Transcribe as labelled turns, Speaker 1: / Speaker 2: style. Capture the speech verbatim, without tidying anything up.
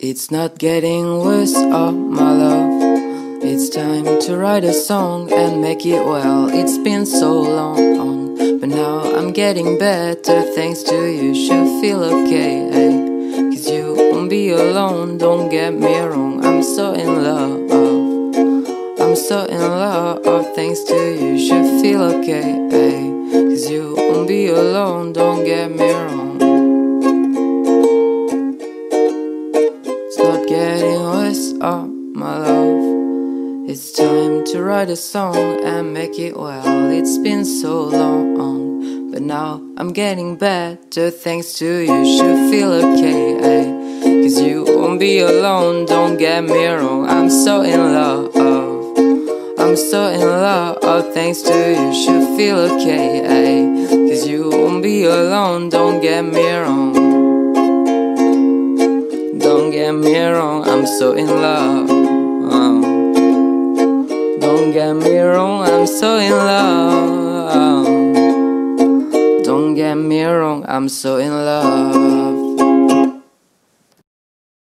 Speaker 1: It's not getting worse, oh my love. It's time to write a song and make it well. It's been so long, but now I'm getting better thanks to you. Should feel okay, hey, cause you won't be alone. Don't get me wrong, I'm so in love. I'm so in love thanks to you. Should feel okay, hey, cause you won't be alone. Don't get me wrong. Not getting worse, oh my love. It's time to write a song and make it well. It's been so long, but now I'm getting better thanks to you. Should feel okay, eh? Cause you won't be alone. Don't get me wrong, I'm so in love. I'm so in love thanks to you. Should feel okay, eh? Cause you won't be alone. Don't get me wrong. Don't get me wrong, I'm so in love. uh. Don't get me wrong, I'm so in love. Don't get me wrong, I'm so in love.